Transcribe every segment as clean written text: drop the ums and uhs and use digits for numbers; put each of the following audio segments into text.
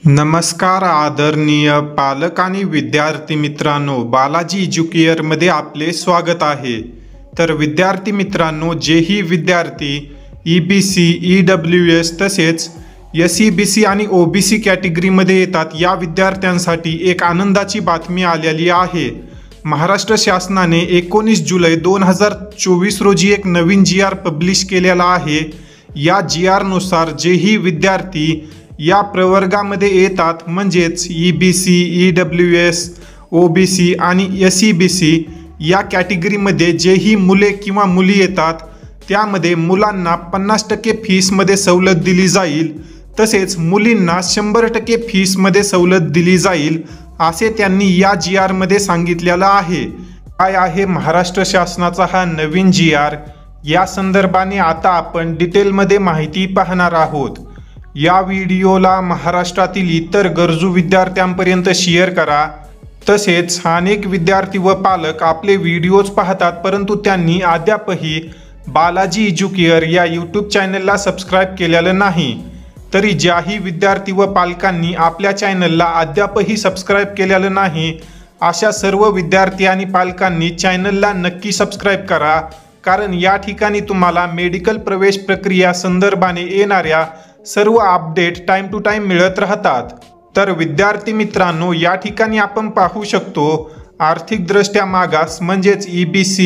नमस्कार आदरणीय पालक आणि विद्यार्थी मित्रांनो, बालाजी एज्युकेअरमध्ये आपले स्वागत आहे। तर विद्यार्थी मित्रांनो, जेही विद्यार्थी EBC, EWS तसेच SEBC आणि OBC कॅटेगरीमध्ये येतात, या विद्यार्थ्यांसाठी एक आनंदाची बातमी आलेली आहे। महाराष्ट्र शासनाने 19 जुलै 2024 रोजी एक नवीन GR पब्लिश केलेला आहे। या GR नुसार जेही विद्यार्थी या प्रवर्गामध्ये येतात म्हणजेच EBC, EWS, OBC आणि SEBC या कॅटेगरीमध्ये जेही मुले किंवा मुली येतात त्यामध्ये मुलांना 50% फीसमध्ये सवलत दिली जाईल, तसेच मुलींना 100% फीसमध्ये सवलत दिली जाईल असे त्यांनी या GR मध्ये सांगितलेलं आहे। काय आहे महाराष्ट्र शासनाचा हा नवीन GR, या संदर्भाने आता आपण डिटेलमध्ये माहिती पाहणार आहोत। या व्हिडिओला महाराष्ट्रातील इतर गरजू विद्यार्थ्यांपर्यंत शेअर करा। तसेच अनेक विद्यार्थी व पालक आपले व्हिडिओज पाहतात, परंतु त्यांनी अद्यापही बालाजी एज्युकेअर या यूट्यूब चॅनलला सबस्क्राईब केलेलं नाही। तरी ज्याही विद्यार्थी व पालकांनी आपल्या चॅनलला अद्यापही सबस्क्राईब केलेलं नाही, अशा सर्व विद्यार्थी आणि पालकांनी चॅनलला नक्की सबस्क्राईब करा, कारण या ठिकाणी तुम्हाला मेडिकल प्रवेश प्रक्रिया संदर्भाने येणाऱ्या सर्व अपडेट टाइम टू टाइम मिळत राहतात। तर विद्यार्थी मित्रांनो, या ठिकाणी आपण पाहू शकतो आर्थिकदृष्ट्या मागास म्हणजेच EBC,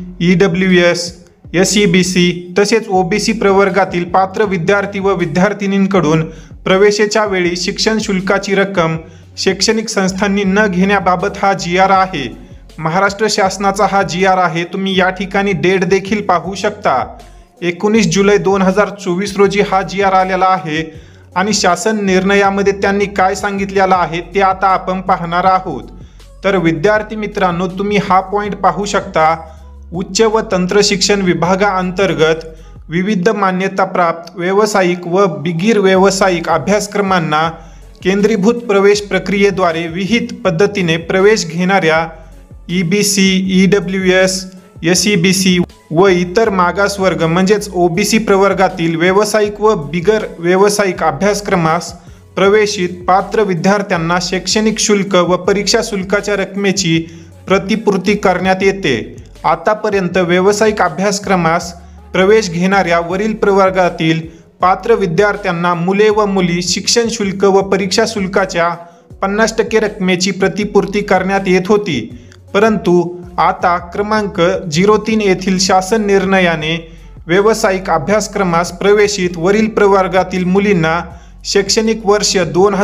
EWS, SEBC तसेच OBC प्रवर्गातील पात्र विद्यार्थी व विद्यार्थिनींकडून प्रवेशाच्या वेळी शिक्षण शुल्काची रक्कम शैक्षणिक संस्थांनी न घेण्याबाबत हा GR आहे। महाराष्ट्र शासनाचा हा GR आहे। तुम्ही या ठिकाणी डेट देखील पाहू शकता। 19 जुलै 2024 रोजी हा GR आलेला आहे आणि शासन निर्णयामध्ये त्यांनी काय सांगितलेलं आहे ते आता आपण पाहणार आहोत। तर विद्यार्थी मित्रांनो, तुम्ही हा पॉइंट पाहू शकता। उच्च व तंत्र शिक्षण विभागाअंतर्गत विविध मान्यताप्राप्त व्यावसायिक व बिगर व्यावसायिक अभ्यासक्रमांना केंद्रीभूत प्रवेश प्रक्रियेद्वारे विहित पद्धतीने प्रवेश घेणाऱ्या EBC, EWS, SEBC व इतर मागासवर्ग म्हणजेच OBC प्रवर्गातील व्यावसायिक व बिगर व्यावसायिक अभ्यासक्रमास प्रवेशित पात्र विद्यार्थ्यांना शैक्षणिक शुल्क व परीक्षा शुल्काच्या रकमेची प्रतिपूर्ती करण्यात येते। आतापर्यंत व्यावसायिक अभ्यासक्रमास प्रवेश घेणाऱ्या वरील प्रवर्गातील पात्र विद्यार्थ्यांना मुले व मुली शिक्षण शुल्क व परीक्षा शुल्काच्या 50% रकमेची प्रतिपूर्ती करण्यात येत होती, परंतु आता क्रमांक 03 येथील शासन निर्णयाने व्यावसायिक अभ्यासक्रमास प्रवेशित वरील प्रवर्गातील मुलींना शैक्षणिक वर्ष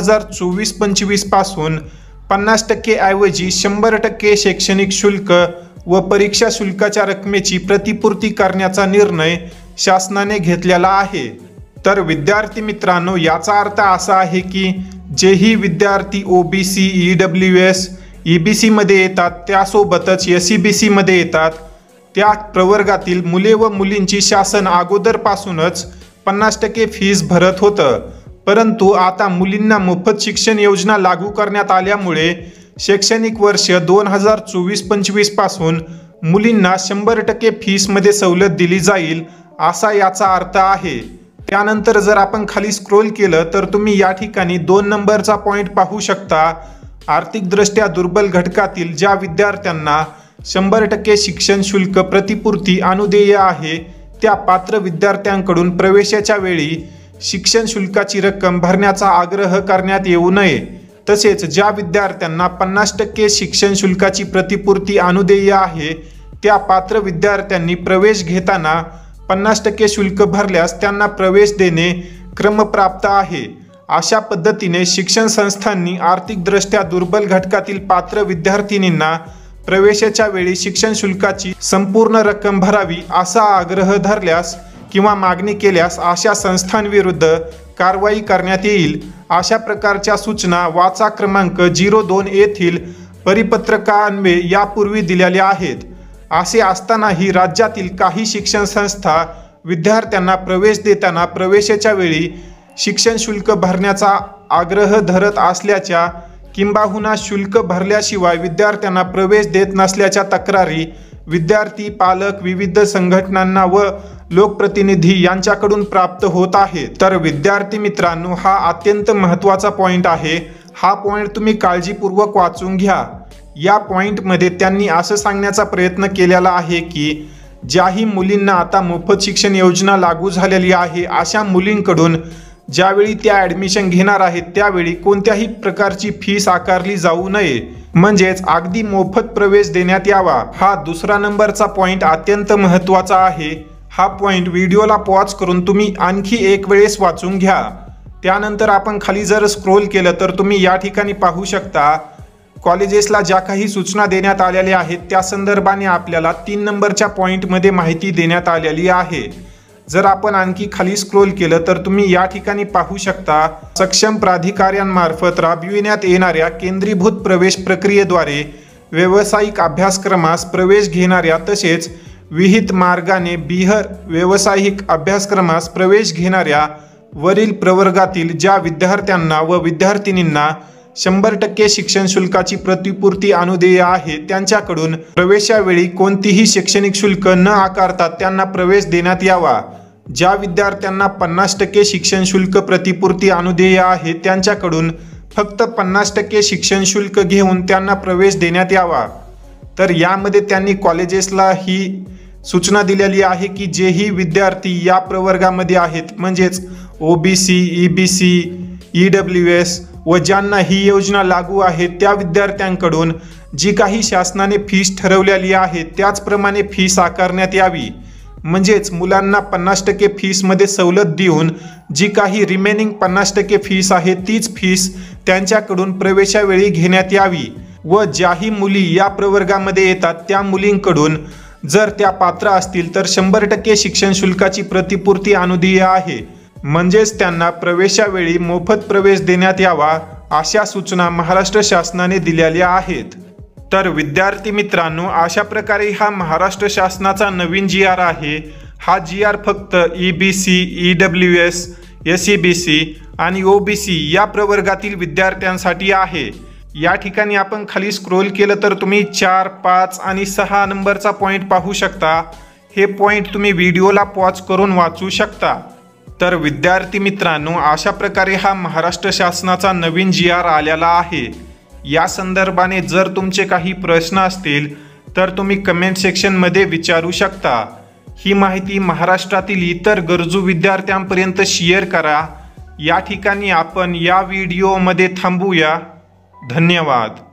2024-25 पासून 50% ऐवजी 100% शैक्षणिक शुल्क व परीक्षा शुल्काच्या रकमेची प्रतिपूर्ती करण्याचा निर्णय शासनाने घेतलेला आहे। तर विद्यार्थी मित्रांनो, याचा अर्थ असा आहे की जेही विद्यार्थी OBC, EWS, EBC मध्ये येतात त्यासोबतच SEBC मध्ये येतात त्या प्रवर्गातील मुले व मुलींची शासन अगोदरपासूनच 50% फीस भरत होतं, परंतु आता मुलींना मोफत शिक्षण योजना लागू करण्यात आल्यामुळे शैक्षणिक वर्ष 2024-25 पासून मुलींना 100% फीसमध्ये सवलत दिली जाईल असा याचा अर्थ आहे। त्यानंतर जर आपण खाली स्क्रोल केलं तर तुम्ही या ठिकाणी 2 नंबरचा पॉइंट पाहू शकता। आर्थिकदृष्ट्या दुर्बल घटकातील ज्या विद्यार्थ्यांना 100% शिक्षण शुल्क प्रतिपूर्ती अनुदेय आहे त्या पात्र विद्यार्थ्यांकडून प्रवेशाच्या वेळी शिक्षण शुल्काची रक्कम भरण्याचा आग्रह करण्यात येऊ नये। तसेच ज्या विद्यार्थ्यांना 50% शिक्षण शुल्काची प्रतिपूर्ती अनुदेय आहे त्या पात्र विद्यार्थ्यांनी प्रवेश घेताना 50% शुल्क भरल्यास त्यांना प्रवेश देणे क्रमप्राप्त आहे। अशा पद्धतीने शिक्षण संस्थांनी आर्थिकदृष्ट्या दुर्बल घटकातील पात्र विद्यार्थिनींना प्रवेशाच्या वेळी शिक्षण शुल्काची संपूर्ण रक्कम भरावी असा आग्रह धरल्यास किंवा मागणी केल्यास अशा संस्थांविरुद्ध कारवाई करण्यात येईल। अशा प्रकारच्या सूचना वाचा क्रमांक 02 येथील परिपत्रकान्वये यापूर्वी दिलेल्या आहेत। असे असतानाही राज्यातील काही शिक्षण संस्था विद्यार्थ्यांना प्रवेश देताना प्रवेशाच्या वेळी शिक्षण शुल्क भरण्याचा आग्रह धरत असल्याच्या किंबहुना शुल्क भरल्याशिवाय विद्यार्थ्यांना प्रवेश देत नसल्याच्या तक्रारी विद्यार्थी, पालक, विविध संघटनांना व लोकप्रतिनिधी यांच्याकडून प्राप्त होत आहे। तर विद्यार्थी मित्रांनो, हा अत्यंत महत्त्वाचा पॉइंट आहे। हा पॉइंट तुम्ही काळजीपूर्वक वाचून घ्या। या पॉइंटमध्ये त्यांनी असं सांगण्याचा प्रयत्न केलेला आहे की ज्याही मुलींना आता मोफत शिक्षण योजना लागू झालेली आहे, अशा मुलींकडून ज्यावेळी त्या ॲडमिशन घेणार आहेत त्यावेळी कोणत्याही प्रकारची फीस आकारली जाऊ नये, म्हणजेच अगदी मोफत प्रवेश देण्यात यावा। हा दुसरा नंबरचा पॉइंट अत्यंत महत्त्वाचा आहे। हा पॉइंट व्हिडिओला पॉज करून तुम्ही आणखी एक वेळेस वाचून घ्या। त्यानंतर आपण खाली जर स्क्रोल केलं तर तुम्ही या ठिकाणी पाहू शकता कॉलेजेसला ज्या काही सूचना देण्यात आलेल्या आहेत त्या संदर्भाने आपल्याला 3 नंबरच्या पॉइंटमध्ये माहिती देण्यात आलेली आहे। जर आपण आणखी खाली स्क्रोल केलं तर तुम्ही या ठिकाणी पाहू शकता सक्षम प्राधिकाऱ्यांमार्फत राबविण्यात येणाऱ्या केंद्रीभूत प्रवेश प्रक्रियेद्वारे व्यावसायिक अभ्यासक्रमास प्रवेश घेणाऱ्या तसेच विहित मार्गाने बिहार व्यावसायिक अभ्यासक्रमास प्रवेश घेणाऱ्या वरील प्रवर्गातील ज्या विद्यार्थ्यांना व विद्यार्थिनींना 100% शिक्षण शुल्काची प्रतिपूर्ती अनुदेय आहे त्यांच्याकडून प्रवेशावेळी कोणतीही शैक्षणिक शुल्क न आकारता त्यांना प्रवेश देण्यात यावा। ज्या विद्यार्थ्यांना 50% शिक्षण शुल्क प्रतिपूर्ती अनुदेय आहे त्यांच्याकडून फक्त 50% शिक्षण शुल्क घेऊन त्यांना प्रवेश देण्यात यावा। तर यामध्ये त्यांनी कॉलेजेसला ही सूचना दिलेली आहे की जेही विद्यार्थी या प्रवर्गामध्ये आहेत, म्हणजेच OBC, EBC, EWS व ज्यांना ही योजना लागू आहे त्या विद्यार्थ्यांकडून जी काही शासनाने फीस ठरवलेली आहे त्याचप्रमाणे फीस आकारण्यात यावी। म्हणजेच मुलांना 50% फीसमध्ये सवलत देऊन जी काही रिमेनिंग 50% फीस आहे तीच फीस त्यांच्याकडून प्रवेशावेळी घेण्यात यावी व ज्याही मुली या प्रवर्गामध्ये येतात त्या मुलींकडून जर त्या पात्र असतील तर 100% शिक्षण शुल्काची प्रतिपूर्ती अनुदेय आहे, म्हणजेच त्यांना प्रवेशावेळी मोफत प्रवेश देण्यात यावा अशा सूचना महाराष्ट्र शासनाने दिलेल्या आहेत। तर विद्यार्थी मित्रांनो, अशा प्रकारे हा महाराष्ट्र शासनाचा नवीन GR आहे। हा GR फक्त EBC, EWS, SEBC आणि OBC या प्रवर्गातील विद्यार्थ्यांसाठी आहे। या ठिकाणी आपण खाली स्क्रोल केलं तर तुम्ही 4, 5 आणि 6 नंबरचा पॉइंट पाहू शकता। हे पॉइंट तुम्ही व्हिडिओला पॉज करून वाचू शकता। तर विद्यार्थी मित्रांनो, अशा प्रकारे हा महाराष्ट्र शासनाचा नवीन GR आलेला आहे। या संदर्भाने जर तुमचे काही प्रश्न असतील तर तुम्ही कमेंट सेक्शनमध्ये विचारू शकता। ही माहिती महाराष्ट्रातील इतर गरजू विद्यार्थ्यांपर्यंत शेअर करा। या ठिकाणी आपण या व्हिडिओमध्ये थांबूया। धन्यवाद।